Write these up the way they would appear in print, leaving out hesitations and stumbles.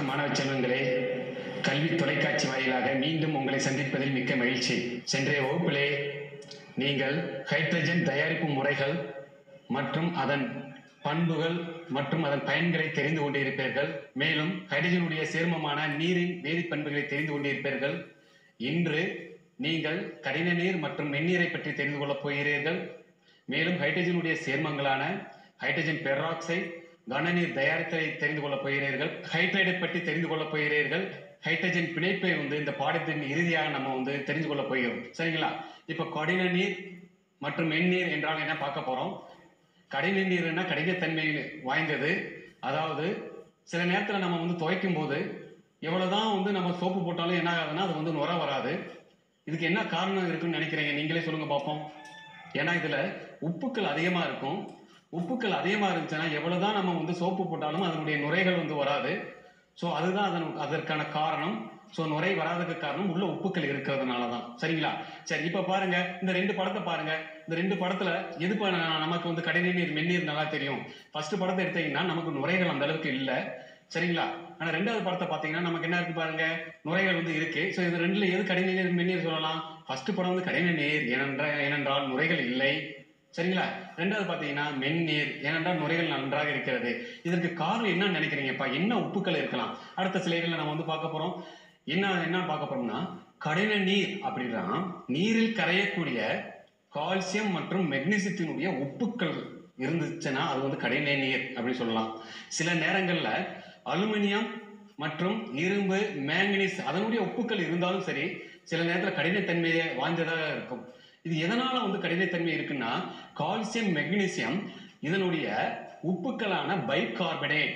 மாணவ செல்வங்களே, கல்வி தொலைக்காட்சி வாயிலாக மீண்டும் உங்களை சந்திப்பதில் மிக்க மகிழ்ச்சி. சென்றைய வகுப்பிலே நீங்கள் ஹைட்ரஜன் தயாரிப்பு முறைகள் மற்றும் அதன் பண்புகள் மற்றும் அதன் பயன்களை தெரிந்து கொண்டிருப்பீர்கள். மேலும் ஹைட்ரஜனுடைய சேர்மமான நீரின் வேதிப்பண்புகளை தெரிந்து கொண்டிருப்பீர்கள். இன்று நீங்கள் கடின நீர் மற்றும் மென்னீரை பற்றி தெரிந்து கொள்ளப் போகிறீர்கள். மேலும் ஹைட்ரஜனுடைய சேர்மங்களான ஹைட்ரஜன் பெராக்சைடு, கனநீர் தயாரித்தலை தெரிந்து கொள்ளப் போகிறீர்கள். ஹைட்ரைடை பற்றி தெரிந்து கொள்ளப் போகிறீர்கள். ஹைட்ரஜன் பிணைப்பை இந்த பாடத்தின் இறுதியாக நம்ம தெரிந்து கொள்ளப் போகிறோம். சரிங்களா? இப்ப கடின நீர் மற்றும் மென்னீர் என்றால் என்ன பார்க்க போறோம். கடின நீர்னா கடினத்தன்மை வாய்ந்தது. அதாவது சில நேரத்தில் நம்ம துவைக்கும் போது எவ்வளவுதான் நம்ம சோப்பு போட்டாலும் என்ன ஆகுதுன்னா அது நுர வராது. இதுக்கு என்ன காரணம் இருக்குன்னு நினைக்கிறீங்க? நீங்களே சொல்லுங்க பார்ப்போம். ஏன்னா இதுல உப்புக்கள் அதிகமா இருக்கும். உப்புக்கள் அதிகமா இருந்துச்சுன்னா எவ்வளவுதான் நம்ம சோப்பு போட்டாலும் அதனுடைய நுரைகள் வராது. ஸோ அதுதான் அதற்கான காரணம். ஸோ நுரை வராததுக்கு காரணம் உள்ள உப்புக்கள் இருக்கிறதுனாலதான். சரிங்களா? சரி, இப்ப பாருங்க, இந்த ரெண்டு படத்தை பாருங்க. இந்த ரெண்டு படத்துல எது நமக்கு கடின நீர் மென்னீர் நல்லா தெரியும். ஃபர்ஸ்ட் படத்தை எடுத்தீங்கன்னா நமக்கு நுரைகள் அந்த அளவுக்கு இல்லை. சரிங்களா? ஆனா ரெண்டாவது படத்தை பாத்தீங்கன்னா நமக்கு என்ன இருக்கு பாருங்க, நுரைகள் இருக்கு. ஸோ இது ரெண்டுல எது கடின நீர் மென்னீர் சொல்லலாம்? ஃபர்ஸ்ட் படம் கடின நீர், ஏனென்றால் நுரைகள் இல்லை. சரிங்களா? ரெண்டாவது பாத்தீங்கன்னா மென்னீர், ஏனென்றால் நுரைகள் நன்றாக இருக்கிறது. இதற்கு காரணம் என்ன நினைக்கிறீங்கப்பா? என்ன உப்புக்கள் இருக்கலாம்? அடுத்த ஸ்லைடுல நம்ம பார்க்க போறோம். என்ன பார்க்க போறோம்னா, கடின நீர் அப்படின்னா நீரில் கரையக்கூடிய கால்சியம் மற்றும் மெக்னீசியத்தினுடைய உப்புக்கள் இருந்துச்சுன்னா அது கடின நீர் அப்படின்னு சொல்லலாம். சில நேரங்கள்ல அலுமினியம் மற்றும் இரும்பு, மேங்கனீஸ் அதனுடைய உப்புக்கள் இருந்தாலும் சரி, சில நேரத்தில் கடினத்தன்மையை வாய்ந்ததாக இருக்கும். இது எதனால கடினத்தன்மை இருக்குன்னா, கால்சியம் மெக்னீசியம் இதனுடைய உப்புக்களான பைகார்பனேட்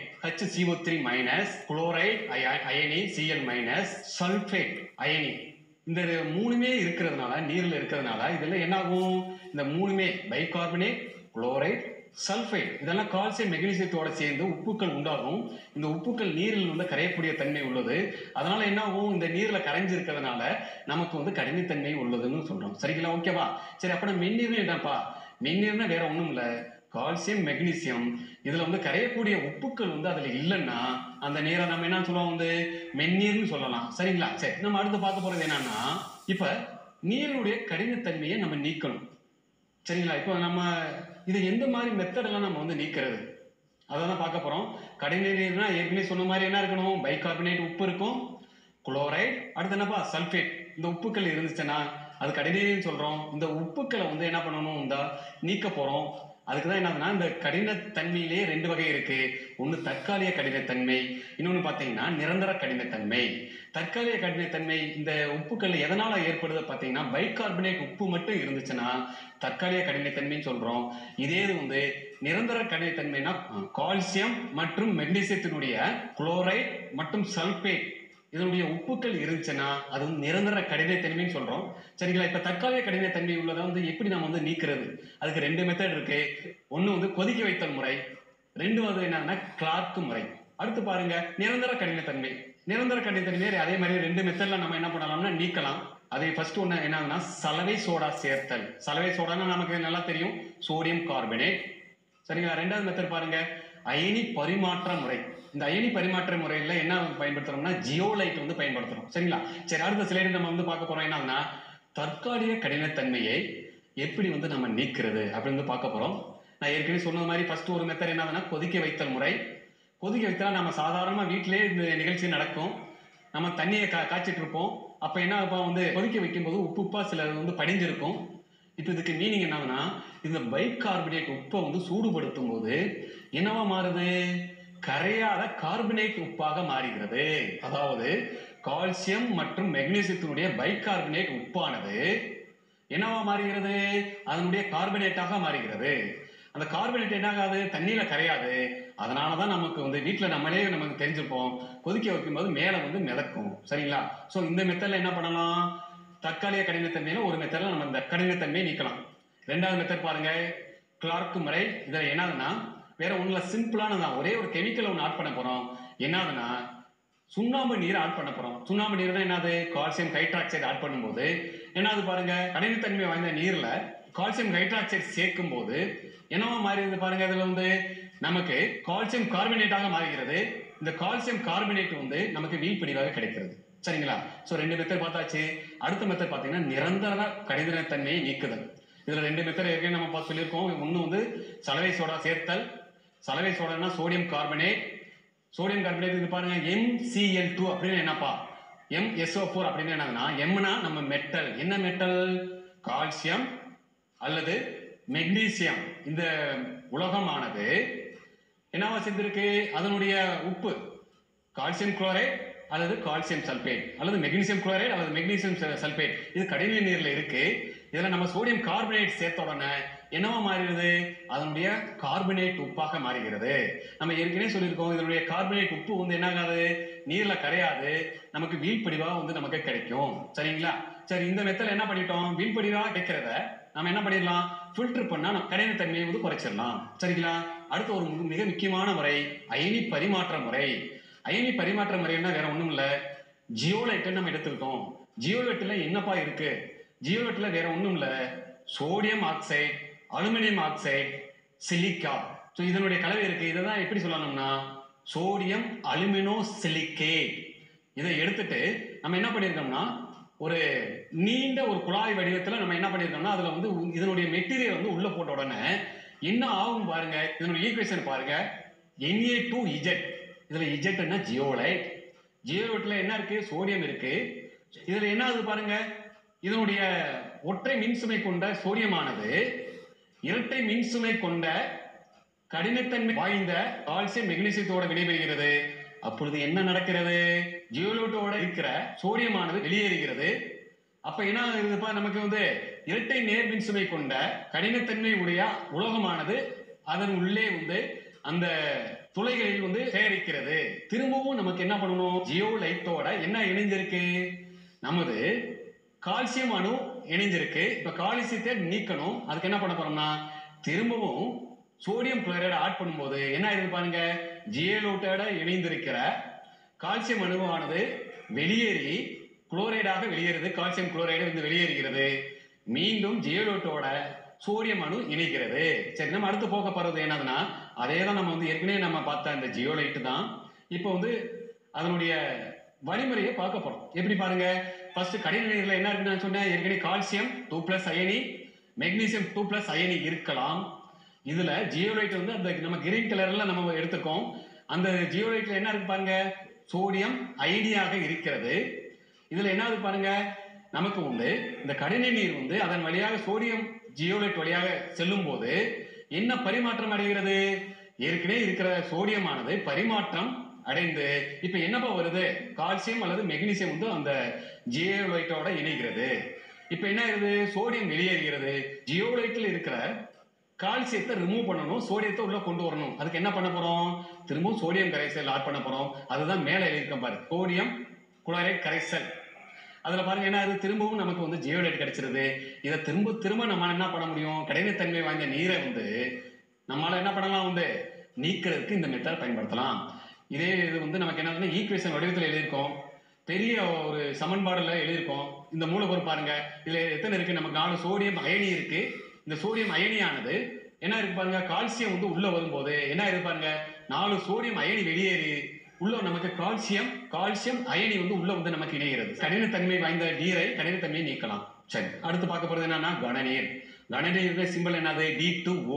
HCO3- குளோரைட் அயனி Cl- சல்பேட் அயனி, இந்த மூணுமே இருக்கிறதுனால, நீர்ல இருக்கிறதுனால இதுல என்ன ஆகும்? இந்த மூணுமே பைகார்பனேட், குளோரைட், சல்பைட் இதெல்லாம் கால்சியம் மெக்னீசியத்தோட சேர்ந்து உப்புக்கள் உண்டாகும். இந்த உப்புக்கள் நீரில் கரையக்கூடிய தன்மை உள்ளது. அதனால என்ன ஆகும்? இந்த நீர்ல கரைஞ்சு இருக்கிறதுனால நமக்கு கடினத்தன்மை உள்ளதுன்னு சொல்றோம். சரிங்களா? ஓகேவா? சரி, அப்ப மென்னீர்னு என்னப்பா? மென்னீர்னா வேற ஒண்ணும் இல்ல, கால்சியம் மெக்னீசியம் இதுல கரையக்கூடிய உப்புக்கள் அதுல இல்லைன்னா அந்த நீரை நம்ம என்ன சொல்லுவோம்? மென்னீர்னு சொல்லலாம். சரிங்களா? சரி, நம்ம அடுத்து பார்க்க போறது என்னன்னா, இப்ப நீருடைய கடினத்தன்மையை நம்ம நீக்கணும். சரிங்களா? இப்போ நம்ம இது எந்த மாதிரி மெத்தடெல்லாம் நம்ம நீக்கிறது அதான் பார்க்க போறோம். கடின நீர்னா ஏற்கனவே சொன்ன மாதிரி என்ன இருக்கணும்? பைகார்பனேட் உப்பு இருக்கும், குளோரைட், அடுத்து என்னப்பா? சல்பேட். இந்த உப்புக்கள் இருந்துச்சுன்னா அது கடின நீர்னு சொல்றோம். இந்த உப்புக்களை என்ன பண்ணணும்? நீக்க போறோம். அதுக்குதான் என்னதுன்னா, இந்த கடினத்தன்மையிலேயே ரெண்டு வகை இருக்கு. ஒண்ணு தற்காலிக கடினத்தன்மை, இன்னொன்னு பாத்தீங்கன்னா நிரந்தர கடினத்தன்மை. தற்காலிக கடினத்தன்மை இந்த உப்புக்கள் எதனால ஏற்படுது பாத்தீங்கன்னா, பைகார்பனேட் உப்பு மட்டும் இருந்துச்சுன்னா தற்காலிக கடினத்தன்மைன்னு சொல்றோம். இதே இது நிரந்தர கடினத்தன்மைனா கால்சியம் மற்றும் மெக்னீசியத்தினுடைய குளோரைட் மற்றும் சல்பேட் இதனுடைய உப்புக்கள் இருந்துச்சுன்னா அது நிரந்தர கடினத்தன்மைன்னு சொல்றோம். சரிங்களா? இப்ப தற்காலிக கடினத்தன்மை உள்ளதை எப்படி நம்ம நீக்கிறது? அதுக்கு ரெண்டு மெத்தட் இருக்கு. ஒண்ணு கொதிக்க வைத்தல் முறை, ரெண்டாவது என்னன்னா கிளார்க் முறை. அடுத்து பாருங்க, நிரந்தர கடினத்தன்மை. நிரந்தர கடினத்தன்மை அதே மாதிரி ரெண்டு மெத்தட்ல நம்ம என்ன பண்ணலாம்னா நீக்கலாம். அதை ஃபர்ஸ்ட் ஒண்ணு என்னன்னா சலவை சோடா சேர்த்தல். சலவை சோடானா நமக்கு நல்லா தெரியும், சோடியம் கார்பனேட். சரிங்களா? ரெண்டாவது மெத்தட் பாருங்க, அயனி பரிமாற்ற முறை. இந்த அயனி பரிமாற்ற முறையில என்ன பயன்படுத்துறோம்னா ஜியோலைட் பயன்படுத்துறோம். சரிங்களா? சரி, அடுத்த ஸ்லைடு நம்ம பார்க்க போறோம். என்னன்னா தற்காலிக கடினத்தன்மையை எப்படி நம்ம நீக்கிறது அப்படின்னு பார்க்க போறோம். நான் ஏற்கனவே சொன்ன மாதிரி ஃபர்ஸ்ட் ஒரு மெத்தட் என்னதுன்னா கொதிக்க வைத்தல் முறை. கொதிக்க வைத்தா நம்ம சாதாரணமா வீட்டிலேயே இந்த நிகழ்ச்சி நடக்கும். நம்ம தண்ணியை காய்ச்சிட்டு இருப்போம். அப்ப என்ன கொதிக்க வைக்கும் போது உப்புப்பா சில படிஞ்சிருக்கும். இப்ப இதுக்கு மீனிங் என்னன்னா, இந்த பைகார்பனேட் உப்பை சூடுபடுத்தும் போது என்னவா மாறுது? கரையாத கார்பனேட் உப்பாக மாறுகிறது. அதாவது கால்சியம் மற்றும் மெக்னீசியத்தினுடைய பைகார்பனேட் உப்பானது என்னவா மாறுகிறது? அதனுடைய கார்பனேட்டாக மாறுகிறது. அந்த கார்பனேட் என்ன ஆகாது? தண்ணியில கரையாது. அதனாலதான் நமக்கு வீட்டுல நமக்கு தெரிஞ்சிருப்போம், கொதிக்க வைக்கும் போது மேல மிதக்கும். சரிங்களா? சோ இந்த மெத்தட்ல என்ன பண்ணலாம்? தற்காலிக கடினத்தன்மையில ஒரு மெத்தட்ல நம்ம இந்த கடினத்தன்மையை நீக்கலாம். ரெண்டாவது மெத்தட் பாருங்க, கிளார்க் முறை. இதுல என்னதுன்னா வேற ஒண்ணுல சிம்பிளானதான், ஒரே ஒரு கெமிக்கல் ஒன்று ஆட் பண்ண போறோம். என்னதுன்னா சுண்ணாம்பு நீர் ஆட் பண்ண போறோம். சுண்ணாம்பு நீர் தான் என்னது? கால்சியம் ஹைட்ராக்சைடு ஆட் பண்ணும்போது என்னது பாருங்க, கடினத்தன்மை வாய்ந்த நீர்ல கால்சியம் ஹைட்ராக்சைடு சேர்க்கும் போது என்னவா மாறிடுது பாருங்க. இதுல நமக்கு கால்சியம் கார்பனேட்டாக மாறுகிறது. இந்த கால்சியம் கார்பனேட் வந்து நமக்கு வீழ்படிவாக கிடைக்கிறது. சரிங்களா? சோ 2 மெத்தட் பார்த்தாச்சு. அடுத்த மெத்தட் பாத்தீங்கன்னா நிரந்தர கடினத்தன்மையை நீக்குதல். இதுல 2 மெத்தட் ஏற்கனவே நம்ம சொல்லியிருக்கோம். ஒன்னு வந்து சலவை சோடா சேர்த்தல். சலவை சோடானா சோடியம் கார்பனேட். சோடியம் கார்பனேட் இது பாருங்க MCl2 அப்படின்னு என்னப்பா, MSO4 அப்படின்னு என்னதுன்னா, Mனா நம்ம மெட்டல். என்ன மெட்டல்? கால்சியம் அல்லது மெக்னீசியம். இந்த உலோகமானது என்னவா சேர்ந்திருக்கு? அதனுடைய உப்பு கால்சியம் குளோரைட் அல்லது கால்சியம் சல்பேட் அல்லது மெக்னீசியம் குளோரைட் அல்லது மெக்னீசியம் சல்பேட். இது கடின நீர்ல இருக்கு. இதுல நம்ம சோடியம் கார்பனேட் சேர்த்த உடனே என்னவா மாறிடுது? அதனுடைய கார்பனேட் உப்பாக மாறுகிறது. நம்ம ஏற்கனவே சொல்லியிருக்கோம், இதனுடைய கார்பனேட் உப்பு வந்து என்ன ஆகாது? நீர்ல கரையாது, நமக்கு வீழ்படிவா வந்து நமக்கு கிடைக்கும். சரிங்களா? சரி, இந்த மெத்தட்ல என்ன பண்ணிட்டோம்? வீழ்படிவா கிடைக்கிறத நம்ம என்ன பண்ணிடலாம்? ஃபில்டர் பண்ணா நம்ம கடினத்தன்மையை வந்து குறைச்சிடலாம். சரிங்களா? அடுத்து ஒரு மிக முக்கியமான முறை அயனி பரிமாற்ற முறை. அயனி பரிமாற்ற முறைன்னா வேற ஒண்ணும் இல்ல, ஜியோலைட் நம்ம எடுத்துக்கிட்டோம். ஜியோலைட்ல என்னப்பா இருக்கு? ஜியோலைட்ல வேற ஒண்ணும் இல்ல, sodium oxide, aluminium oxide, silica. So இதனுடைய கலவை இருக்கு. இதான் எப்படி சொல்லணும்னா சோடியம் அலுமினோ சிலிகேட். இதை எடுத்துட்டு நம்ம என்ன பண்ணிருக்கோம்னா ஒரு நீண்ட ஒரு குழாய் வடிவத்துல நம்ம என்ன பண்ணிருக்கோம்னா அதுல வந்து இதனுடைய மெட்டீரியல் வந்து உள்ள போட்ட உடனே என்ன ஆகும் பாருங்க. இதனுடைய ஈக்குவேஷன் பாருங்க, Na2Z. இதுல Z என்ன? ஜியோலைட். ஜியோலைட்ல என்ன இருக்கு? சோடியம் இருக்கு. இதுல என்ன ஆகுது பாருங்க, இதனுடைய ஒற்றை மின்சுமை கொண்ட சோடியமானது இரட்டை மின்சுமை கொண்ட கடினத்தன்மை வாய்ந்த கால்சியம் மெக்னீசியத்தோட வினைபெறுகிறது. அப்பொழுது என்ன நடக்கிறது? ஜியோலைட்டோட இருக்கிற சோடியமானது வெளியேறுகிறது. அப்ப என்ன ஆகுதுப்பா? நமக்கு வந்து இரட்டை நேர் மின்சுமை கொண்ட கடினத்தன்மை உடைய உலோகமானது அதன் உள்ளே வந்து அந்த துளைகளில் வந்து சேகரிக்கிறது. திரும்பவும் நமக்கு என்ன பண்ணணும்? ஜியோலைட்டோட என்ன இணைஞ்சிருக்கு? நமது கால்சியம் அணு இணைஞ்சிருக்கு. இப்ப கால்சியத்தை நீக்கணும். அதுக்கு என்ன பண்ண போறோம்னா திரும்பவும் சோடியம் குளோரைடு ஆட் பண்ணும்போது என்ன ஆயிருக்கு பாருங்க, ஜியோலைட்டோட இணைந்திருக்கிற கால்சியம் அணுவானது வெளியேறி குளோரைடாக வெளியேறுது. கால்சியம் குளோரைடு வந்து வெளியேறுகிறது. மீண்டும் ஜியோலைட்டோட சோடியம் அணு இணைக்கிறது. சரி, நம்ம அடுத்து போக போறது என்னதுன்னா அதே தான் நம்ம வந்து ஏற்கனவே நம்ம பார்த்த அந்த ஜியோலைட் தான். இப்போ வந்து அதனுடைய வழிமுறையை பார்க்க போறோம். எப்படி பாருங்க, ஃபர்ஸ்ட் கடின நீர்ல என்ன இருக்குன்னு நான் சொன்னேன் ஏற்கனவே, கால்சியம் 2+ அயனி, மெக்னீசியம் 2+ அயனி இருக்கலாம். இதுல ஜியோலைட் வந்து அந்த நம்ம கிரீன் கலர்ல நம்ம எடுத்துக்கோம். அந்த ஜியோலைட்ல என்ன இருக்கு பாருங்க, சோடியம் அயனியாக இருக்கிறது. இதுல என்ன ஆகுது பாருங்க, நமக்கு வந்து இந்த கடின நீர் வந்து அதன் வழியாக சோடியம் ஜியோலைட் வழியாக செல்லும் போது என்ன பரிமாற்றம் அடைகிறது? ஏற்கனவே இருக்கிற சோடியமானது பரிமாற்றம் அடைந்து இப்ப என்னப்பா வருது? கால்சியம் அல்லது மெக்னீசியம் வந்து அந்த ஜியோலைட்டோட இணைகிறது. இப்ப என்ன ஆகுது? சோடியம் வெளியேறுகிறது. ஜியோலைட்ல இருக்கிற கால்சியத்தை ரிமூவ் பண்ணணும், சோடியத்தை உள்ள கொண்டு வரணும். அதுக்கு என்ன பண்ண போறோம்? திரும்பவும் சோடியம் கரைசல் ஆட் பண்ண போறோம். அதுதான் மேல எழுதியிருக்கோம் பாரு, சோடியம் குளோரைட் கரைசல். அதுல பாருங்க என்ன ஆகுது? திரும்பவும் நமக்கு வந்து ஜியோலைட் கிடைச்சிருது. இதை திரும்ப நம்ம என்ன பண்ண முடியும்? கடினத்தன்மை வாய்ந்த நீரை வந்து நம்மளால என்ன பண்ணலாம்? வந்து நீக்கிறதுக்கு இந்த மெத்தட் பயன்படுத்தலாம். இதே இது வந்து நமக்கு என்ன ஈக்குவேஷன் வடிவத்தில் எழுதியிருக்கோம், பெரிய ஒரு சமன்பாடுல எழுதியிருக்கோம். இந்த மூலப்பொருள் பாருங்க, இதுல எத்தனை இருக்கு? நமக்கு 4 சோடியம் அயனி இருக்கு. இந்த சோடியம் அயனியானது என்ன இருக்கு பாருங்க, கால்சியம் வந்து உள்ள வரும்போது என்ன இருக்கு பாருங்க, 4 சோடியம் அயனி வெளியேறி உள்ள நமக்கு கால்சியம் அயனி வந்து உள்ள வந்து நமக்கு இணைகிறது. கடினத்தன்மை வாய்ந்த நீரை கடினத்தன்மையை நீக்கலாம். சரி, அடுத்து பார்க்க போறது என்னன்னா கனநீர். கனநீர் சிம்பிள் என்னது? D2O.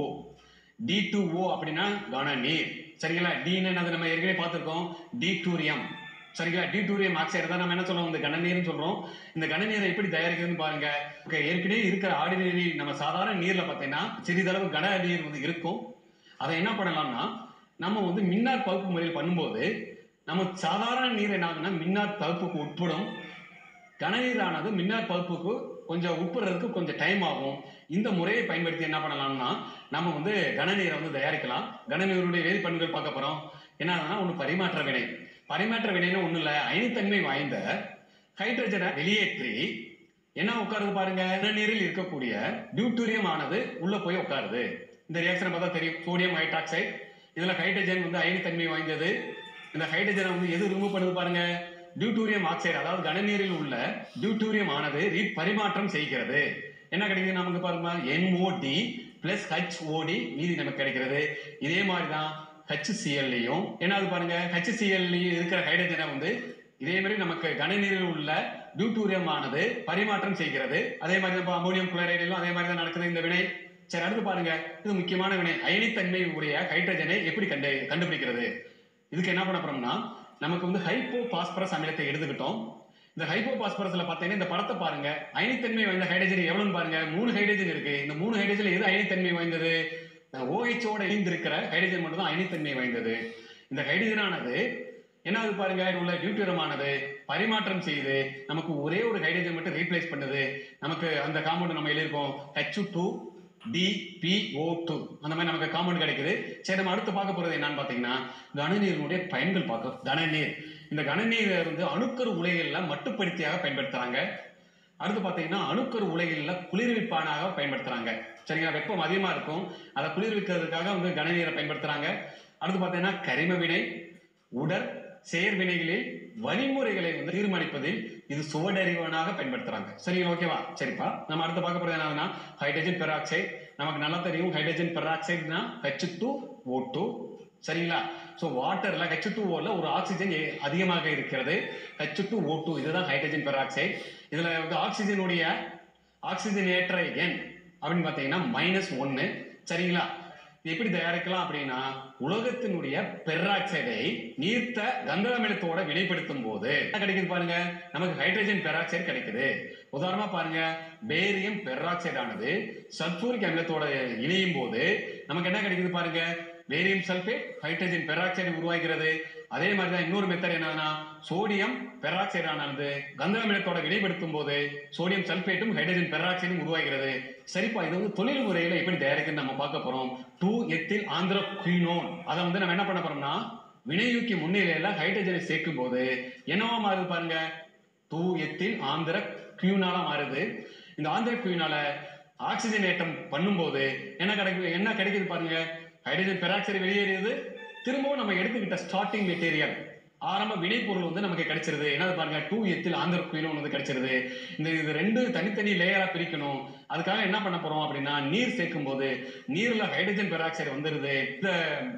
D2O அப்படின்னா கனநீர். சரிங்களா? டீன்னு நம்ம ஏற்கனவே பார்த்திருக்கோம், டியூட்டீரியம். சரிங்களா? டியூட்டீரியம் ஆக்சைடு தான் நம்ம என்ன சொல்றோம்? இந்த கனநீர்னு சொல்றோம். இந்த கனநீரை எப்படி தயாரிக்கிறதுன்னு பாருங்க. ஏற்கனவே இருக்கிற ஆர்டினரி நம்ம சாதாரண நீர்ல பார்த்தீங்கன்னா சிறிதளவு கன நீர் வந்து இருக்கும். அதை என்ன பண்ணலாம்னா நம்ம வந்து மின்னார் பகுப்பு முறையில் பண்ணும்போது நம்ம சாதாரண நீர் என்ன ஆகுதுன்னா மின்னார் பகுப்புக்கு உட்படும். கனநீரானது மின்னார் பகுப்புக்கு கொஞ்சம் உட்படுறதுக்கு கொஞ்சம் டைம் ஆகும். இந்த முறையை பயன்படுத்தி என்ன பண்ணலாம்னா நம்ம வந்து கனநீரை வந்து தயாரிக்கலாம். கனநீருடைய வேதிப்பண்புகள் பார்க்க போறோம். என்ன ஆகுதுன்னா ஒன்று பரிமாற்ற வினை. பரிமாற்ற வினைன்னு ஒண்ணு இல்ல, அயனித்தன்மை வாய்ந்த ஹைட்ரஜனை வெளியேற்றி என்ன உட்காருது பாருங்க, கனநீரில் இருக்கக்கூடிய டியூட்டீரியம் ஆனது உள்ள போய் உட்காருது. இந்த ரியாக்ஷனை பார்த்தா தெரியும், சோடியம் ஹைட்ராக்சைடு. இதுல ஹைட்ரஜன் வந்து அயனித்தன்மை வாய்ந்தது. இந்த ஹைட்ரஜனை வந்து எது ரிமூவ் பண்ணுது பாருங்க, டியூட்டீரியம் ஆக்சைடு. அதாவது கனநீரில் உள்ள டியூட்டீரியம் ஆனது பரிமாற்றம் செய்கிறது. என்ன கிடைக்குது நமக்கு பாருங்க, NO3 பிளஸ் HOD மீதி நமக்கு கிடைக்கிறது. இதே மாதிரி தான் HClலையும் என்ன பாருங்க, HCl இருக்கிற ஹைட்ரஜனை வந்து இதே மாதிரி நமக்கு கனநீரில் உள்ள டியூட்டூரியம் ஆனது பரிமாற்றம் செய்கிறது. அதே மாதிரி நம்ம அமோனியம் குளோரைடிலும் அதே மாதிரி தான் நடக்குது இந்த வினை. சரி, அடுத்து பாருங்க, இது முக்கியமான வினை. அயனித்தன்மை உடைய ஹைட்ரஜனை எப்படி கண்டுபிடிக்கிறது? இதுக்கு என்ன பண்ண போறோம்னா, நமக்கு வந்து ஹைப்போ பாஸ்பரஸ் அமிலத்தை எடுத்துக்கிட்டோம். இந்த ஹைப்போ பாஸ்பரஸ்ல பாத்தீங்கன்னா இந்த படத்தை பாருங்க, அயனித்தன்மை வாய்ந்த ஹைட்ரஜன் எவ்வளவுன்னு பாருங்க, 3 ஹைட்ரஜன் இருக்கு. இந்த 3 ஹைட்ரஜன்ல எது அயனித்தன்மை வாய்ந்தது? OHோட இணைந்து இருக்கிற ஹைட்ரஜன் மட்டும் தான் அயனித்தன்மை வாய்ந்தது. இந்த ஹைட்ரஜன் ஆனது என்ன பாருங்க, உள்ள டியூட்டரமானது பரிமாற்றம் செய்து நமக்கு ஒரே ஒரு ஹைட்ரஜன் மட்டும் ரீப்ளேஸ் பண்ணுது. நமக்கு அந்த காம்பவுண்ட் நம்ம எழுதிருக்கோம் H2DPO2 அந்த மாதிரி நமக்கு காம்பவுண்ட் கிடைக்குது. சரி, நம்ம அடுத்து பார்க்க போறது என்னன்னு பாத்தீங்கன்னா, கனநீரினுடைய பயன்கள் பார்க்க. கனநீர், இந்த கனநீர் வந்து அணுக்கரு உலைகள்ல மட்டுப்படுத்தியாக பயன்படுத்துறாங்க. அடுத்து பாத்தீங்கன்னா அணுக்கரு உலைகள்ல குளிர்விப்பானாக பயன்படுத்துறாங்க. சரிங்களா, வெப்பம் அதிகமா இருக்கும், அதை குளிர்விக்கிறதுக்காக வந்து கனநீரை பயன்படுத்துறாங்க. அடுத்து பாத்தீங்கன்னா கரிம வினை, உடற் செயற்வினைகளில் வழிமுறைகளை வந்து தீர்மானிப்பதில் இது சுவடறிவனாக பயன்படுத்துறாங்க. சரிங்களா, ஓகேவா? சரிப்பா, நம்ம அடுத்து பார்க்க போறது என்னன்னா ஹைட்ரஜன் பெராக்சைடு. நமக்கு நல்லா தெரியும் ஹைட்ரஜன் பெராக்சைடுனா H2O2. சரிங்களா, சோ வாட்டர்ல H2O ஒரு ஆக்சிஜன் அதிகமாக இருக்கிறது. H2O2 இதுதான் ஹைட்ரஜன் பெராக்சைடு. இதுல வந்து ஆக்சிஜன் ஏற்ற எண் அப்படின்னு பாத்தீங்கன்னா -1. சரிங்களா, எப்படி தயாரிக்கலாம் அப்படின்னா, உலகத்தினுடைய பெராக்சைடை நீர்த்த கந்தக அமிலத்தோட வினைப்படுத்தும் போது என்ன கிடைக்குது பாருங்க, நமக்கு ஹைட்ரஜன் பெராக்சைடு கிடைக்குது. உதாரணமா பாருங்க, பேரியம் பெராக்சைடு ஆனது சல்பூரிக் அமிலத்தோட இணையும் போது நமக்கு என்ன கிடைக்குது பாருங்க, பேரியம் சல்பேட் ஹைட்ரஜன் பெராக்சைடு உருவாகிறது. அதே மாதிரி தான் இன்னொரு மெத்தட் என்னன்னா, சோடியம் பெராக்சைடு ஆனது கந்தக அமிலத்தோட வினைப்படுத்தும் போது சோடியம் சல்பேட்டும் ஹைட்ரஜன் பெராக்சைடும் உருவாகிறது. சரிப்பா, இது வந்து தொழில் முறையில எப்படி தயாரிக்குன்னு நம்ம பார்க்க போறோம். 2-எத்தில் ஆந்திரக்வினோன் அதை வந்து நம்ம என்ன பண்ண போறோம்னா, வினையூக்கி முன்னிலையில ஹைட்ரஜனை சேர்க்கும் போது என்னவா மாறுது பாருங்க, 2-எத்தில் ஆந்திரக்வினாலா மாறுது. இந்த ஆந்திரக்வினால ஆக்சிஜன் ஏற்றம் பண்ணும்போது என்ன கிடைக்குது பாருங்க, ஹைட்ரஜன் பெராக்சைடு வெளியேறியது. திரும்பவும் நம்ம எடுத்துக்கிட்ட ஸ்டார்டிங் மெட்டீரியல் ஆரம்ப வினைப்பொருள் வந்து நமக்கு கிடைச்சிருது. என்ன பாருங்க, 2-எத்தில் ஆந்திரக்வினோன் வந்து கிடைச்சிருது. இது ரெண்டு தனித்தனி லேயரா பிரிக்கணும். அதுக்காக என்ன பண்ண போறோம் அப்படின்னா, நீர் சேர்க்கும் போது நீர்ல ஹைட்ரஜன் பெராக்சைடு வந்துருது. இந்த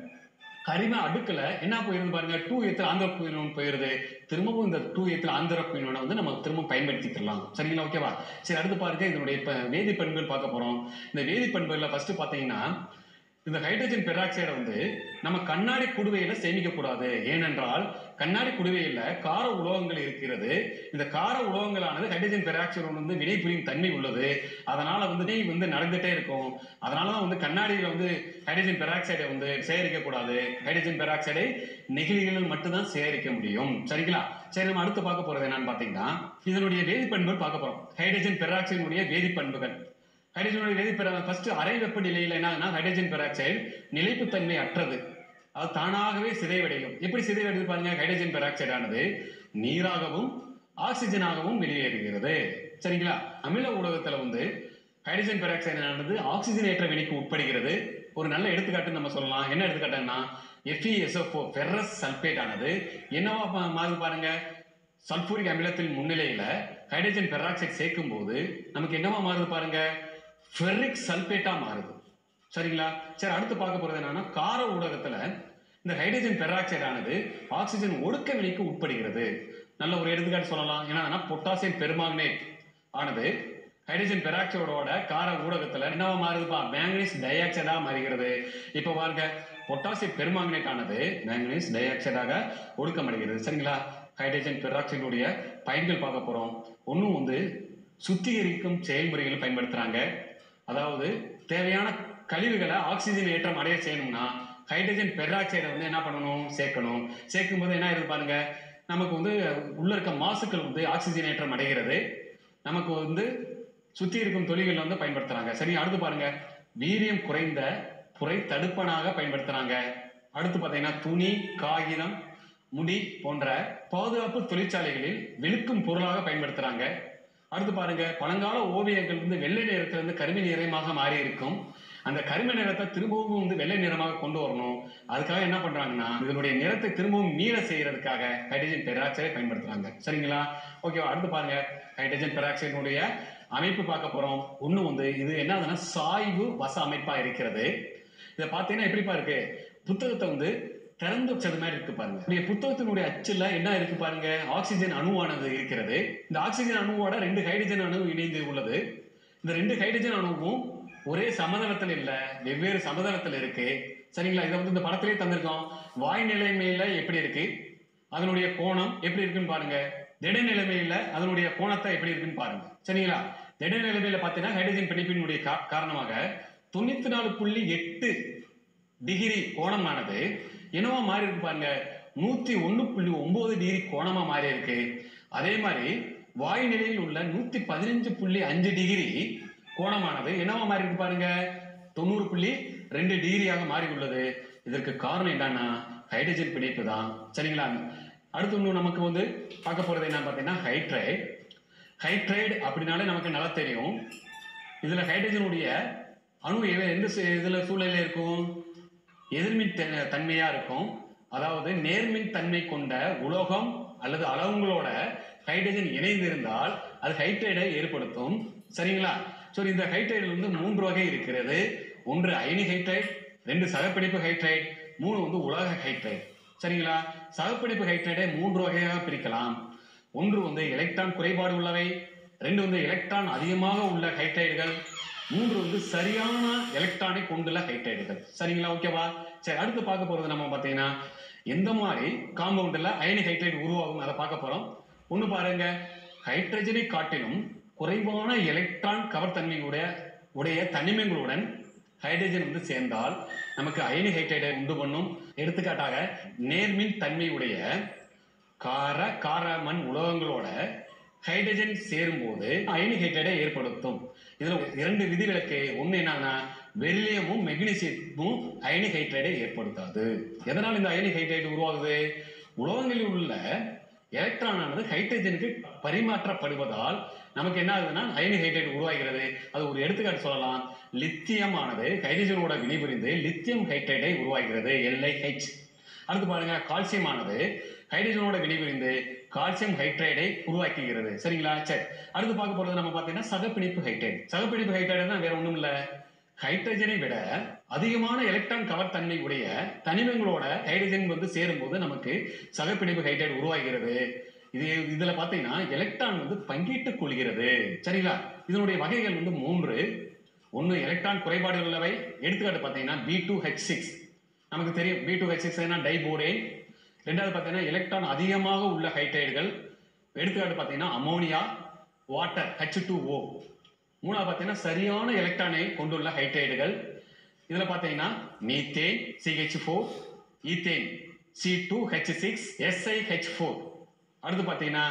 கரிம அடுக்குல என்ன போயிருது பாருங்க, 2-எத்தில் ஆந்திரக்வினோன் போயிருது. திரும்பவும் இந்த 2-எத்தில் ஆந்திரக்வினோனை வந்து நம்ம திரும்ப பயன்படுத்திக்கலாம். சரிங்களா, ஓகேவா? சரி, அடுத்து பாருங்க, இதனுடைய வேதிப்பண்புகள் பார்க்க போறோம். இந்த வேதிப்பண்புகள்ல ஃபர்ஸ்ட் பாத்தீங்கன்னா, இந்த ஹைட்ரஜன் பெராக்சைடை வந்து நம்ம கண்ணாடி குடுவையில சேமிக்க கூடாது. ஏனென்றால் கண்ணாடி குடுவையில கார உலோகங்கள் இருக்கிறது. இந்த கார உலோகங்களானது ஹைட்ரஜன் பெராக்சைடு வந்து வினைபுரியும் தன்மை உள்ளது. அதனால வந்து நடந்துட்டே இருக்கும். அதனாலதான் வந்து கண்ணாடியில வந்து ஹைட்ரஜன் பெராக்சைடை வந்து சேகரிக்க கூடாது. ஹைட்ரஜன் பெராக்சைடை நெகிழிகளில் மட்டும்தான் சேகரிக்க முடியும். சரிங்களா? சரி, நம்ம அடுத்து பார்க்க போறது என்னன்னு பாத்தீங்கன்னா, இதனுடைய வேதிப்பண்புகள் பார்க்க போறோம். ஹைட்ரஜன் பெராக்சைடுடைய வேதிப்பண்புகள். ஹைட்ரஜனுடைய வேதிப்பண்பு ஃபர்ஸ்ட் அறை வெப்பநிலையில என்னன்னா, ஹைட்ரஜன் பெராக்சைடு நிலைப்புத்தன்மை அற்றது. அது தானாகவே சிதைவடையும். எப்படி சிதைவடைது பாருங்க, ஹைட்ரஜன் பெராக்சைடு ஆனது நீராகவும் ஆக்சிஜனாகவும் வெளியேறுகிறது. சரிங்களா, அமில ஊடகத்துல வந்து ஹைட்ரஜன் பெராக்சைடு ஆனது ஆக்சிஜனேற்ற வினைக்கு உட்படுகிறது. ஒரு நல்ல எடுத்துக்காட்டு நம்ம சொல்லலாம். என்ன எடுத்துக்காட்டுன்னா, FeSO4 ஃபெரஸ் சல்பேட் ஆனது என்னவா மாறுது பாருங்க, சல்பூரிக் அமிலத்தின் முன்னிலையில ஹைட்ரஜன் பெராக்சைடு சேர்க்கும் போது நமக்கு என்னவா மாறுது பாருங்க, ஃபெர்ரிக் சல்பேட்டா மாறுது. சரிங்களா? சரி, அடுத்து பார்க்க போறது என்னன்னா, கார ஊடகத்துல இந்த ஹைட்ரஜன் பெராக்சைடு ஆனது ஆக்சிஜன் ஒடுக்க வினைக்கு உட்படுகிறது. நல்ல ஒரு எடுத்துக்காட்டு சொல்லலாம். என்னன்னா, பொட்டாசியம் பெர்மாங்கனேட் ஆனது ஹைட்ரஜன் பெராக்சைடோட கார ஊடகத்துல என்னவா மாறுதுப்பா, மேங்கனீஸ் டை ஆக்சைடா மாறுகிறது. இப்ப பாருங்க, பொட்டாசியம் பெர்மாங்கனேட் ஆனது மேங்கனீஸ் டை ஆக்சைடாக ஒடுக்கமடைகிறது. சரிங்களா? ஹைட்ரஜன் பெராக்சைடுடைய பயன்கள் பார்க்க போறோம். ஒன்னும் வந்து சுத்திகரிக்கும் செயல்முறைகள் பயன்படுத்துறாங்க. அதாவது தேவையான கழிவுகளை ஆக்சிஜன் ஏற்றம் அடைய செய்யணும்னா ஹைட்ரஜன் பெராக்சைடை வந்து என்ன பண்ணணும், சேர்க்கணும். சேர்க்கும் போது என்ன ஆயிருக்கு பாருங்க, நமக்கு வந்து உள்ள இருக்க மாசுக்கள் வந்து ஆக்சிஜன் ஏற்றம் அடைகிறது. நமக்கு வந்து சுத்தி இருக்கும் தொழில்கள் வந்து பயன்படுத்துறாங்க. சரி, அடுத்து பாருங்க, வீரியம் குறைந்த புரை தடுப்பனாக பயன்படுத்துறாங்க. அடுத்து பாத்தீங்கன்னா, துணி, காகிதம், முடி போன்ற பாதுகாப்பு தொழிற்சாலைகளில் வெளுக்கும் பொருளாக பயன்படுத்துறாங்க. அடுத்து பாருங்க, பழங்கால ஓவியங்கள் வந்து வெள்ளை நிறத்துல இருந்து கருமை நிறமாக மாறி இருக்கும். அந்த கருமை நிறத்தை திரும்பவும் வந்து வெள்ளை நிறமாக கொண்டு வரணும். அதுக்காக என்ன பண்றாங்கன்னா, இதனுடைய நிறத்தை திரும்பவும் மீள செய்யறதுக்காக ஹைட்ரஜன் பெராக்சைடை பயன்படுத்துறாங்க. சரிங்களா? ஓகேவா? அடுத்து பாருங்க, ஹைட்ரஜன் பெராக்சைடுடைய அமைப்பு பார்க்க போறோம். ஒண்ணு வந்து இது என்னதுன்னா சாய்வு வச அமைப்பா இருக்கிறது. இதை பார்த்தீங்கன்னா எப்படிப்பா இருக்கு, புத்தகத்தை வந்து திறந்து வச்சது மாதிரி இருக்கு பாருங்க. இந்த புத்தகத்தினுடைய அச்சுல என்ன இருக்கு பாருங்க, ஆக்சிஜன் அணுவானது இருக்கிறது. இந்த ஆக்சிஜன் அணுவோட 2 ஹைட்ரஜன் அணு இணைந்து உள்ளது. இந்த 2 ஹைட்ரஜன் அணுவும் ஒரே சமதளத்தில் இல்ல, வெவ்வேறு சமதளத்தில் இருக்கு. சரிங்களா? இதை வந்து இந்த படத்திலே தந்திருக்கோம். வாய் நிலைமையில எப்படி இருக்கு, அதனுடைய கோணம் எப்படி இருக்குன்னு பாருங்க. திட நிலைமையில அதனுடைய கோணத்தை எப்படி இருக்குன்னு பாருங்க. சரிங்களா? திட நிலைமையில பாத்தீங்கன்னா ஹைட்ரஜன் பிணைப்பினுடைய காரணமாக 94.8 டிகிரி கோணமானது என்னவா மாறி இருக்கு பாருங்க, 101.9 டிகிரி கோணமா மாறி இருக்கு. அதே மாதிரி வாயு நிலையில் உள்ள 115.5 டிகிரி கோணமானது என்னவா மாறி இருக்கு பாருங்க, 90.2 டிகிரியாக மாறி உள்ளது. இதற்கு காரணம் என்னன்னா ஹைட்ரஜன் பிணைப்பு தான். சரிங்களா? அடுத்து இன்னும் நமக்கு வந்து பார்க்க போறது என்ன பார்த்தீங்கன்னா ஹைட்ரைடு. ஹைட்ரைடு அப்படின்னாலே நமக்கு நல்லா தெரியும். இதுல ஹைட்ரஜனுடைய அணு எந்த இதுல சூழ்நிலையில இருக்கும், எதிர்மின் தன்மையா இருக்கும். அதாவது நேர்மின் தன்மை கொண்ட உலோகம் அல்லது அளவுங்களோட ஹைட்ரஜன் இணைந்து இருந்தால் அது ஹைட்ரைடை ஏற்படுத்தும். சரிங்களா? சரி, இந்த ஹைட்ரைடு வந்து 3 வகை இருக்கிறது. ஒன்று அயனி ஹைட்ரைடு, 2 சகப்பிணைப்பு ஹைட்ரைடு, 3 வந்து உலோக ஹைட்ரைடு. சரிங்களா? சகப்பிணைப்பு ஹைட்ரைடை 3 வகையாக பிரிக்கலாம். ஒன்று வந்து எலக்ட்ரான் குறைபாடு உள்ளவை, 2 வந்து எலக்ட்ரான் அதிகமாக உள்ள ஹைட்ரைடுகள், 3 வந்து சரியான எலக்ட்ரானை கொண்டுள்ள ஹைட்ரைடுகள். சரிங்களா? ஓகேவா? சரி, அடுத்து பார்க்க போறது நம்ம பார்த்தீங்கன்னா எந்த மாதிரி காம்பவுண்ட்ல அயனி ஹைட்ரைடு உருவாகும் அதை பார்க்க போறோம். ஒண்ணு பாருங்க, ஹைட்ரஜனை காட்டிலும் குறைவான எலக்ட்ரான் கவர்த்தன்மை உடைய தனிமங்களுடன் ஹைட்ரஜன் வந்து சேர்ந்தால் நமக்கு அயனி ஹைட்ரைடை உண்டு பண்ணும். எடுத்துக்காட்டாக நேர்மின் தன்மையுடைய கார மண் உலோகங்களோட ஹைட்ரஜன் சேரும் போது அயனி ஹைட்ரைடை ஏற்படுத்தும். இதுல 2 விதிவிலக்கு. ஒண்ணு என்னன்னா பெரிலியமும் மெக்னீசியமும் அயனி ஹைட்ரைடை ஏற்படுத்தாது. எதனால் இந்த அயனி ஹைட்ரைடு உருவாகுது, உலோகங்களில் உள்ள எலக்ட்ரான் ஆனது ஹைட்ரஜனுக்கு பரிமாற்றப்படுவதால் நமக்கு என்ன ஆகுதுன்னா அயனி ஹைட்ரைடு உருவாகிறது. அது ஒரு எடுத்துக்காட்டு சொல்லலாம். லித்தியம் ஆனது ஹைட்ரஜனோட வினைபுரிந்து லித்தியம் ஹைட்ரைடை உருவாகிறது, LiH. அடுத்து பாருங்க, கால்சியம் ஆனது ஹைட்ரஜனோட வினைபுரிந்து கால்சியம் ஹைட்ரைடை உருவாக்குகிறது. சரிங்களா? சரி, அடுத்து பார்க்க போறது நம்ம பார்த்தீங்கன்னா சகப்பிணைப்பு ஹைட்ரைடு. சகப்பிணைப்பு ஹைட்ரைடுனா வேற ஒண்ணும் இல்ல, ஹைட்ரஜனை விட அதிகமான எலக்ட்ரான் கவர் தன்மை உடைய தனிமங்களோட ஹைட்ரஜன் வந்து சேரும் போது நமக்கு சகப்பிணைப்பு ஹைட்ரைடு உருவாகிறது. இதுல பாத்தீங்கன்னா எலக்ட்ரான் வந்து பங்கிட்டுக் கொள்கிறது. சரிங்களா? இதனுடைய வகைகள் வந்து 3. ஒன்னு எலக்ட்ரான் குறைபாடு உள்ளவை. எடுத்துக்காட்டு பாத்தீங்கன்னா B2H6. நமக்கு தெரியும் B2H6 டைபோரேன். ரெண்டாவது பாத்தீங்கன்னா எலக்ட்ரான் அதிகமாக உள்ள ஹைட்ரைடுகள். எடுத்துக்காட்டு பாத்தீங்கன்னா அமோனியா, வாட்டர் H2O. மூணாவது பாத்தீங்கன்னா சரியான எலக்ட்ரானை கொண்டுள்ள ஹைட்ரைடுகள். இதுல பாத்தீங்கன்னா methane CH4, ethane C2H6, SiH4. அடுத்து பாத்தீங்கன்னா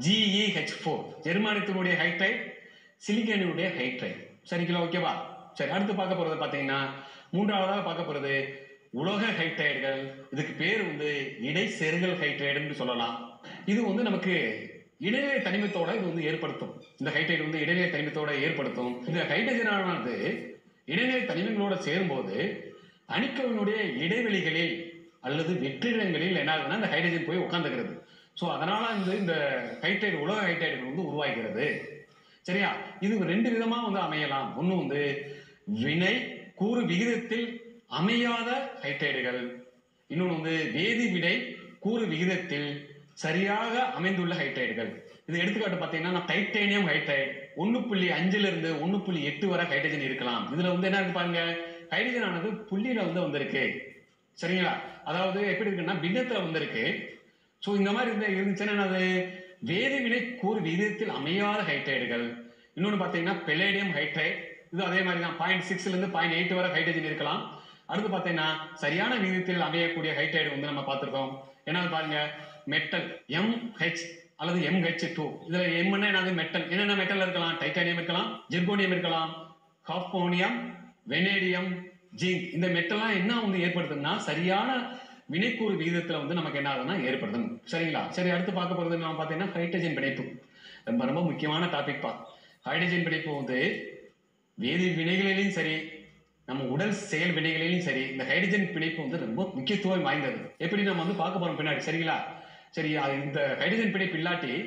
GeH4 ஜெர்மானியத்தினுடைய ஹைட்ரைடு, சிலிக்கானுடைய ஹைட்ரைடு. சரிங்களா? ஓகேவா? சரி, அடுத்து பார்க்க போறது பாத்தீங்கன்னா மூன்றாவதாக பார்க்க போறது உலோக ஹைட்ரைடுகள். இதுக்கு பேர் வந்து இடை செருகல் ஹைட்ரைடுன்னு சொல்லலாம். இது வந்து நமக்கு இடைநிலை தனிமத்தோட இது வந்து ஏற்படுத்தும். இந்த ஹைட்ரைடு வந்து இடைநிலை தனிமத்தோட ஏற்படுத்தும். இந்த ஹைட்ரஜனானது இடைநிலை தனிமங்களோட சேரும்போது அணுக்களினுடைய இடைவெளிகளில் அல்லது வெற்றிடங்களில் என்ன ஆகுதுன்னா இந்த ஹைட்ரஜன் போய் உட்கார்ந்துக்கிறது. ஸோ அதனால இந்த ஹைட்ரைடு உலோக ஹைட்ரைடுகள் வந்து உருவாகிறது. சரியா? இது 2 விதமா வந்து அமையலாம். ஒண்ணு வந்து வினை கூறு விகிதத்தில் அமையாத ஹைட்ரைடுகள், இன்னொன்று வந்து வேதி வினை கூறு விகிதத்தில் சரியாக அமைந்துள்ள ஹைட்ரைடுகள். இது எடுத்துக்காட்டு பார்த்தீங்கன்னா டைட்டேனியம் ஹைட்ரைடு 1.5 இருந்து 1.8 வரை ஹைட்ரஜன் இருக்கலாம். இதுல வந்து என்ன இருக்கு பாருங்க, ஹைட்ரஜன் ஆனது புள்ளியில வந்து வந்திருக்கு. சரிங்களா? அதாவது எப்படி இருக்குன்னா பின்னத்துல வந்திருக்கு. ஸோ இந்த மாதிரி இருந்துச்சுன்னா என்னது, வேதி வினை கூறு விகிதத்தில் அமையாத ஹைட்ரைடுகள். இன்னொன்று பார்த்தீங்கன்னா பெலேடியம் ஹைட்ரைடு. இது அதே மாதிரி தான் 0.6 இருந்து 0.8 வரை ஹைட்ரஜன் இருக்கலாம். அடுத்து பார்த்தீங்கன்னா சரியான விகிதத்தில் அமையக்கூடிய ஹைட்ரைடு வந்து நம்ம பார்த்துருக்கோம். என்ன பாருங்க, மெட்டல் MH அல்லது MH2. இதுல M என்னது மெட்டல். என்னென்ன மெட்டல் இருக்கலாம், டைட்டானியம் இருக்கலாம், ஜெர்கோனியம் இருக்கலாம், கார்போனியம், வெனேடியம், ஜிங்க். இந்த மெட்டல்லாம் என்ன வந்து ஏற்படுத்தும்னா சரியான வினைக்கூறு விகிதத்துல வந்து நமக்கு என்ன ஆகுதுன்னா ஏற்படுத்தும். சரிங்களா? சரி, அடுத்து பார்க்க போறது நம்ம பார்த்தீங்கன்னா ஹைட்ரஜன் பிணைப்பு. ரொம்ப ரொம்ப முக்கியமான டாபிக் பா. ஹைட்ரஜன் பிணைப்பு வந்து வேதி வினைகளிலும் சரி, நம்ம உடல் செயல் வினைகளிலும் சரி, இந்த ஹைட்ரஜன் பிணைப்பு வந்து ரொம்ப முக்கியத்துவம் வாய்ந்தது. எப்படி நம்ம வந்து பார்க்க போறோம் பின்னாடி. சரிங்களா? சரி, இந்த ஹைட்ரஜன் பிணைப்பு இல்லாட்டி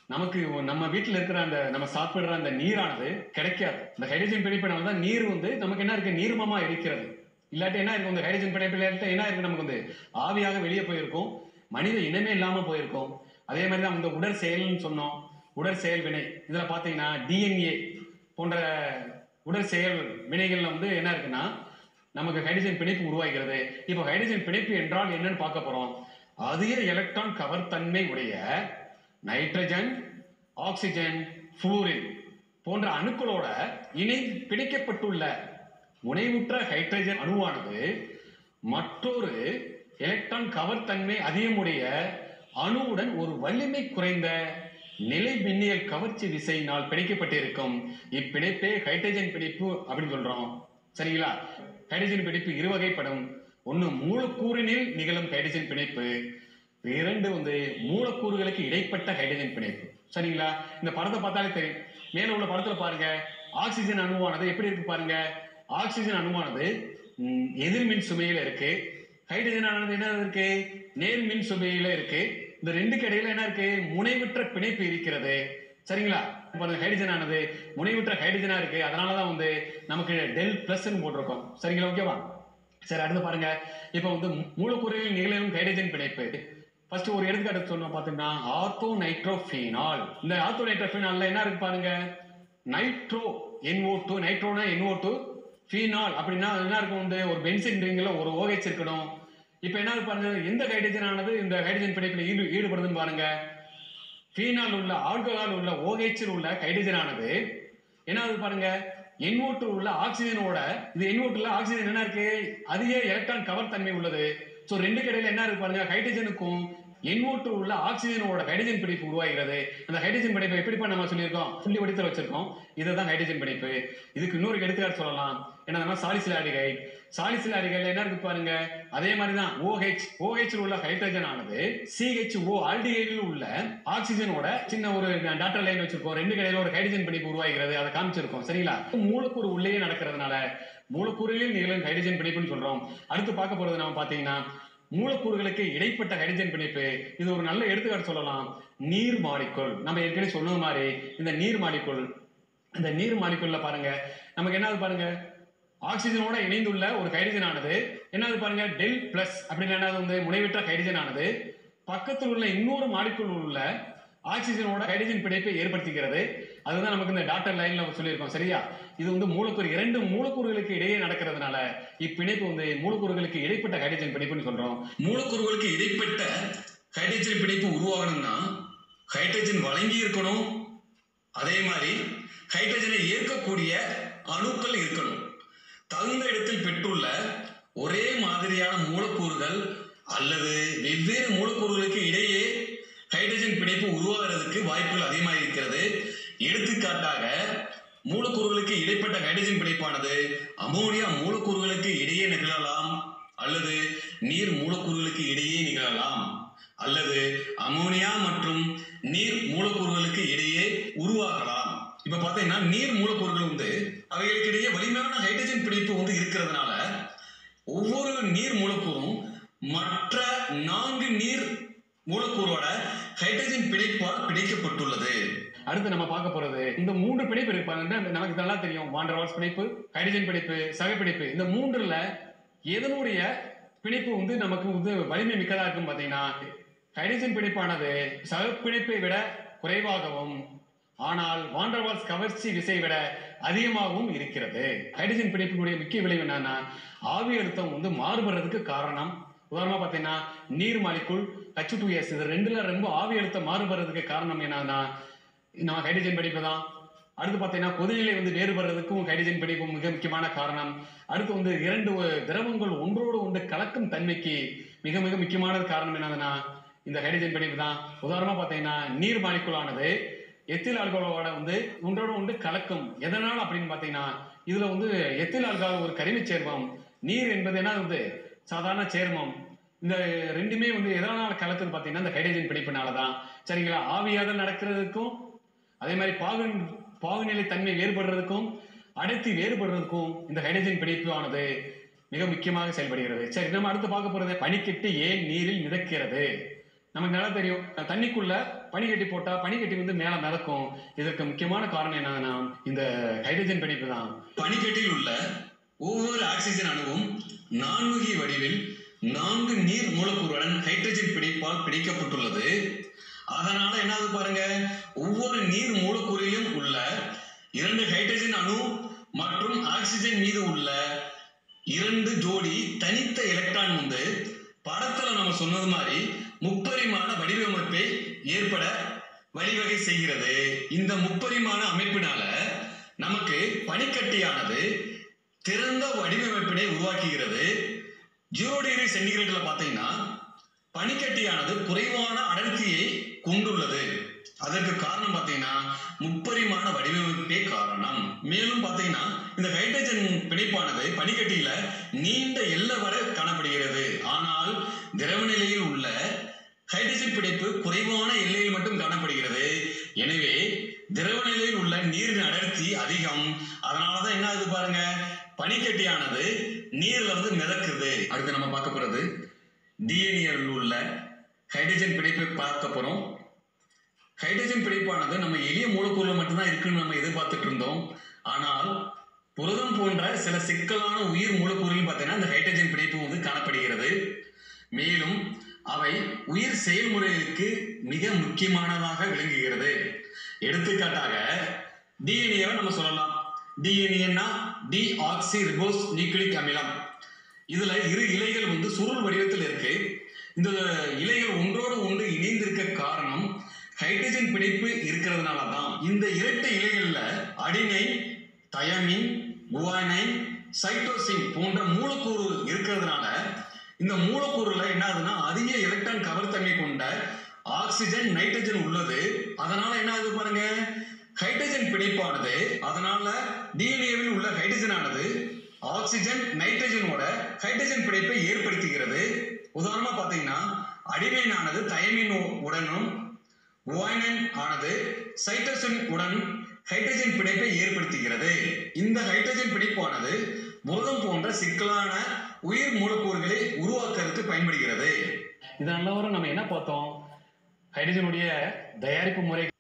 நமக்கு நம்ம வீட்டில் இருக்கிற அந்த நம்ம சாப்பிடுற அந்த நீரானது கிடைக்காது. இந்த ஹைட்ரஜன் பிணைப்பினால தான் நீர் வந்து நமக்கு என்ன இருக்கு, நீர்மமா இருக்கிறது. இல்லாட்டி என்ன இருக்கும், இந்த ஹைட்ரஜன் பிணைப்பில் என்ன இருக்கு, நமக்கு வந்து ஆவியாக வெளியே போயிருக்கும், மனித இனமே இல்லாம போயிருக்கும். அதே மாதிரி தான் இந்த உடற் செயல்னு சொன்னோம், உடற் செயல் வினை. இதுல பாத்தீங்கன்னா டிஎன்ஏ போன்ற உடற் செயல் வினைகள்ல வந்து என்ன இருக்குன்னா நமக்கு ஹைட்ரஜன் பிணைப்பு உருவாகிறது. இப்போ ஹைட்ரஜன் பிணைப்பு என்றால் என்னன்னு பார்க்க போறோம். அதிக எலக்ட்ரான் கவர் தன்மை உடைய நைட்ரஜன், ஆக்சிஜன், புளூரின் போன்ற அணுக்களோட இணை பிணைக்கப்பட்டுள்ள முனைவுற்ற ஹைட்ரஜன் அணுவானது மற்றொரு எலக்ட்ரான் கவர் தன்மை அதிகமுடைய அணுவுடன் ஒரு வலிமை குறைந்த நிலை மின்னியல் கவர்ச்சி விசையினால் பிணைக்கப்பட்டிருக்கும். இப்பிணைப்பே ஹைட்ரஜன் பிணைப்பு அப்படின்னு சொல்றோம். சரிங்களா? ஹைட்ரஜன் பிணைப்பு இரு வகைப்படும். ஒன்னு மூலக்கூறினில் நிகழும் ஹைட்ரஜன் பிணைப்பு, இரண்டு வந்து மூலக்கூறுகளுக்கு இடைப்பட்ட ஹைட்ரஜன் பிணைப்பு. சரிங்களா? இந்த படத்தை பார்த்தாலே தெரியும். மேல உள்ள படத்துல பாருங்க, ஆக்சிஜன் அணுவானது எப்படி இருக்கு பாருங்க. ஆக்சிஜன் அணுவானது எதிர்மின் சுமையில இருக்கு, ஹைட்ரஜன் ஆனது என்ன இருக்கு, நேர் மின் சுமையில இருக்கு. இந்த ரெண்டுக்கு இடையில என்ன இருக்கு, முனைவற்ற பிணைப்பு இருக்கிறது. சரிங்களா? ஹைட்ரஜன் ஆனது முனைவற்ற ஹைட்ரஜனா இருக்கு, அதனாலதான் வந்து நமக்கு டெல் பிளஸ் போட்டிருக்கோம். சரிங்களா? ஓகேவா? சரி, அடுத்து பாருங்க. இப்ப வந்து மூலக்கூறுகளில் நிகழும் ஹைட்ரஜன் பிணைப்பு ஃபர்ஸ்ட் ஒரு எடுத்துக்காட்டு சொன்னோம் பாத்தீங்கன்னா, ஆர்த்தோ நைட்ரோபீனால். இந்த ஆர்த்தோ நைட்ரோபீனால்ல என்ன இருக்கு பாருங்க, நைட்ரோ NO2, நைட்ரோனா NO2, ஃபீனால் அப்படின்னா என்ன இருக்கும், வந்து ஒரு பென்சின் ரிங்ல ஒரு OH இருக்கணும். இப்ப என்ன பாருங்க, எந்த ஹைட்ரஜன் ஆனது இந்த ஹைட்ரஜன் பிணைப்பில் ஈடுபடுதுன்னு பாருங்க. ஃபீனால் உள்ள ஆல்கஹால் உள்ள OH உள்ள ஹைட்ரஜன் ஆனது என்ன பாருங்க, NO2 உள்ள ஆக்சிஜனோட, இது NO2 உள்ள ஆக்சிஜன் என்ன இருக்கு, அதிக எலக்ட்ரான் கவர் தன்மை உள்ளது. சோ ரெண்டு கடையில என்ன இருக்கு பாருங்க, ஹைட்ரஜனுக்கும் NO2 உள்ள ஆக்சிஜனோட ஹைட்ரஜன் பிணைப்பு உருவாகிறது. அந்த ஹைட்ரஜன் பிணைப்பு எப்படி நம்ம சொல்லியிருக்கோம், புள்ளி வடிவத்தில் வச்சிருக்கோம். இதுதான் ஹைட்ரஜன் பிணைப்பு. இதுக்கு இன்னொரு எடுத்துக்காட்டு சொல்லலாம். என்னன்னா சாலிசிலாடிகைட். சாலிசிலாடிகைட்ல என்ன இருக்கு பாருங்க, அதே மாதிரி தான் OH உள்ள ஹைட்ரஜன் ஆனது CHO ஆல்டிகைடில் உள்ள ஆக்சிஜனோட சின்ன ஒரு டாட்டர் லைன் வச்சிருக்கோம். ரெண்டு கடையில ஒரு ஹைட்ரஜன் பிணைப்பு உருவாகிறது, அதை காமிச்சிருக்கோம். சரிங்களா? மூலக்கூறு உள்ளே நடக்கிறதுனால மூலக்கூறுகளில் நிகழும் ஹைட்ரஜன் பிணைப்புன்னு சொல்றோம். அடுத்து பார்க்க போறது நம்ம பாத்தீங்கன்னா மூலக்கூறுகளுக்கு இடைப்பட்ட ஹைட்ரஜன் பிணைப்பு. இது ஒரு நல்ல எடுத்துக்காட்டு சொல்லலாம், நீர் மாலிக்குள். நம்ம ஏற்கனவே சொன்ன மாதிரி இந்த நீர் மாலிக்குள், இந்த நீர் மாலிக்குள்ள பாருங்க நமக்கு என்ன பாருங்க, ஆக்சிஜனோட இணைந்துள்ள ஒரு ஹைட்ரஜன் ஆனது என்ன பாருங்க, டெல் பிளஸ் அப்படின்னு என்ன வந்து முனைவற்ற ஹைட்ரஜன் ஆனது பக்கத்தில் உள்ள இன்னொரு மாலிக்குள் உள்ள ஆக்சிஜனோட ஹைட்ரஜன் பிணைப்பை ஏற்படுத்துகிறது. அதுதான் நமக்கு இந்த டாட்டர் லைன்ல சொல்லியிருக்கோம். சரியா? இது வந்து மூலக்கூறு, இரண்டு மூலக்கூறுகளுக்கு இடையே நடக்கிறதுனால இப்பிணைப்பு வந்து மூலக்கூறுகளுக்கு இடைப்பட்ட ஹைட்ரஜன் பிணைப்புன்னு சொல்றோம். மூலக்கூறுகளுக்கு இடைப்பட்ட ஹைட்ரஜன் பிணைப்பு உருவாகணும்னா ஹைட்ரஜன் வழங்கி இருக்கணும், அதே மாதிரி ஹைட்ரஜனை ஏற்கக்கூடிய அணுக்கள் இருக்கணும். தகுந்த இடத்தில் பெற்றுள்ள ஒரே மாதிரியான மூலக்கூறுகள் அல்லது வெவ்வேறு மூலக்கூறுகளுக்கு இடையே ஹைட்ரஜன் பிணைப்பு உருவாகிறதுக்கு வாய்ப்புகள் அதிகமாக இருக்கிறது. எடுத்துக்காட்டாக மூலக்கூறுகளுக்கு இடைப்பட்ட ஹைட்ரஜன் பிணைப்பானது அமோனியா மூலக்கூறுகளுக்கு இடையே நிகழலாம், அல்லது நீர் மூலக்கூறுகளுக்கு இடையே நிகழலாம், அல்லது அமோனியா மற்றும் நீர் மூலக்கூறுகளுக்கு இடையே உருவாகலாம். இப்ப பாத்தீங்கன்னா நீர் மூலக்கூறுகள் வந்து அவைகளுக்கு இடையே வலிமையான ஹைட்ரஜன் பிணைப்பு வந்து இருக்கிறதுனால ஒவ்வொரு நீர் மூலக்கூறும் மற்ற 4 நீர் மூலக்கூறோட ஹைட்ரஜன் பிணைப்பால் பிணைக்கப்பட்டுள்ளது. அடுத்து நம்ம பார்க்க போறது இந்த 3 பிணைப்பு இருப்பாங்க. நமக்கு நல்லா தெரியும், வான் டெர் வால்ஸ் பிணைப்பு, ஹைட்ரஜன் பிணைப்பு, சக பிணைப்பு. இந்த 3ல எதனுடைய பிணைப்பு வந்து நமக்கு வந்து வலிமை மிக்கதா இருக்கும் பாத்தீங்கன்னா, ஹைட்ரஜன் பிணைப்பானது சக பிணைப்பை விட குறைவாகவும் ஆனால் வான் டெர் வால்ஸ் கவர்ச்சி விசை விட அதிகமாகவும் இருக்கிறது. ஹைட்ரஜன் பிணைப்பினுடைய முக்கிய விளைவு என்னன்னா, ஆவி அழுத்தம் வந்து மாறுபடுறதுக்கு காரணம். உதாரணமா பாத்தீங்கன்னா நீர் மாலிக்குள் H2S, இது ரெண்டுல ரொம்ப ஆவி அழுத்தம் மாறுபடுறதுக்கு காரணம் என்னன்னா நம்ம ஹைட்ரஜன் பிணைப்பு தான். அடுத்து பாத்தீங்கன்னா கொதிநிலை வந்து வேறுபடுறதுக்கும் ஹைட்ரஜன் பிணைப்பு மிக முக்கியமான காரணம். அடுத்து வந்து இரண்டு திரவங்கள் ஒன்றோடு ஒன்று கலக்கும் தன்மைக்கு மிக மிக முக்கியமான காரணம் என்னதுன்னா இந்த ஹைட்ரஜன் பிணைப்பு தான். உதாரணமா பாத்தீங்கன்னா நீர் மாலிக்குள் ஆனது எத்தில் ஆல்கஹாலோட வந்து ஒன்றோட ஒன்று கலக்கும். எதனால அப்படின்னு பாத்தீங்கன்னா இதுல வந்து எத்தில் ஆல்கஹால் ஒரு கரிம சேர்மம், நீர் என்பது என்ன வந்து சாதாரண சேர்மம். இந்த ரெண்டுமே வந்து எதனால கலக்குது பாத்தீங்கன்னா இந்த ஹைட்ரஜன் பிணைப்புனாலதான். சரிங்களா? ஆவியாதல் நடக்கிறதுக்கும் அதே மாதிரி பாகுநிலை தன்மை வேறுபடுறதுக்கும் அடர்த்தி வேறுபடுறதுக்கும் இந்த ஹைட்ரஜன் பிணைப்பு ஆனது மிக முக்கியமாக செயல்படுகிறது. சரி, நம்ம அடுத்து பார்க்க போறது பனிக்கட்டி ஏன் நீரில் மிதக்கிறது. நமக்கு நல்லா தெரியும், தண்ணிக்குள்ள பனிக்கட்டி போட்டா பனிக்கட்டி வந்து மேல மிதக்கும். இதற்கு முக்கியமான காரணம் என்னன்னா இந்த ஹைட்ரஜன் பிணைப்பு தான். பனிக்கட்டியில் உள்ள ஒவ்வொரு ஆக்சிஜன் அணுவும் நான்முகி வடிவில் 4 நீர் மூலக்கூறுடன் ஹைட்ரஜன் பிணைப்பால் பிணைக்கப்பட்டுள்ளது. அதனால என்னது பாருங்க, ஒவ்வொரு நீர் மூலக்கூறிலும் உள்ள 2 ஹைட்ரஜன் அணு மற்றும் ஆக்சிஜன் மீது உள்ள 2 ஜோடி தனித்த எலக்ட்ரான் வந்து படத்துல நம்ம சொன்னது மாதிரி முப்பரிமாண வடிவமைப்பை ஏற்பட வழிவகை செய்கிறது. இந்த முப்பரிமாண அமைப்பினால நமக்கு பனிக்கட்டியானது திறந்த வடிவமைப்பினை உருவாக்குகிறது. 0 டிகிரி சென்டிகிரேட்ல பாத்தீங்கன்னா பனிக்கட்டியானது குறைவான அடர்த்தியை கொண்டுள்ளது. அதற்கு காரணம் பாத்தீங்கன்னா முப்பரிமாண வடிவமைப்பே காரணம். மேலும் பாத்தீங்கன்னா இந்த ஹைட்ரஜன் பிணைப்பானது பனிக்கட்டியில நீண்ட எல்லை வரை காணப்படுகிறது. ஆனால் திரவ நிலையில் உள்ள ஹைட்ரஜன் பிணைப்பு குறைவான எல்லையில் மட்டும் காணப்படுகிறது. எனவே திரவ நிலையில் உள்ள நீரின் அடர்த்தி அதிகம். அதனாலதான் என்ன ஆகுது பாருங்க, பனிக்கட்டியானது நீர்ல வந்து மிதக்குது. அடுத்து நம்ம பார்க்க போறது டிஎன்ஏவில் உள்ள ஹைட்ரஜன் பிணைப்பை பார்க்க போறோம். ஹைட்ரஜன் பிணைப்பானது நம்ம எளிய மூலக்கூறுல மட்டும்தான் இருக்குன்னு நம்ம எதிர்பார்த்துட்டு இருந்தோம். ஆனால் புரதம் போன்ற சில சிக்கலான உயிர் மூலக்கூறுகள் பார்த்தீங்கன்னா இந்த ஹைட்ரஜன் பிணைப்பு வந்து காணப்படுகிறது. மேலும் அவை உயிர் செயல்முறைகளுக்கு மிக முக்கியமானதாக விளங்குகிறது. எடுத்துக்காட்டாக டிஎன்ஏவை நம்ம சொல்லலாம். டிஎன்ஏன்னா டிஆக்சி ரிபோஸ் நியூக்ளிக் அமிலம். இதுல 2 இலைகள் வந்து சுருள் வடிவத்தில் இருக்கு. இந்த இலைகள் ஒன்றோடு ஒன்று இணைந்திருக்க காரணம் ஹைட்ரஜன் பிணைப்பு இருக்கிறதுனால தான். இந்த 2 இலைகள்ல அடினைன், தயமின், குவானைன், சைட்டோசின் போன்ற மூலக்கூறு இருக்கிறதுனால இந்த மூலக்கூறுல என்ன ஆகுதுன்னா அதிக எலக்ட்ரான் கவர்த்தன்மை கொண்ட ஆக்சிஜன், நைட்ரஜன் உள்ளது. அதனால என்ன ஆகுது பாருங்க, ஹைட்ரஜன் பிணைப்பானது அதனால டிஎன்ஏவில் உள்ள ஹைட்ரஜன் ஆனது ஆக்சிஜன், நைட்ரஜனோட ஹைட்ரஜன் பிணைப்பை ஏற்படுத்துகிறது. உதாரணமா பாத்தீங்கன்னா அடினைன் ஆனது தயமின் உடனும் குவானைன் ஆனது சைட்டோசின் உடன் ஹைட்ரஜன் பிணைப்பை ஏற்படுத்துகிறது. இந்த ஹைட்ரஜன் பிணைப்பானது புரதம் போன்ற சிக்கலான உயிர் மூலக்கூறுகளை உருவாக்குறதுக்கு பயன்படுகிறது. இதனால நம்ம என்ன பார்த்தோம், ஹைட்ரஜனுடைய தயாரிப்பு முறை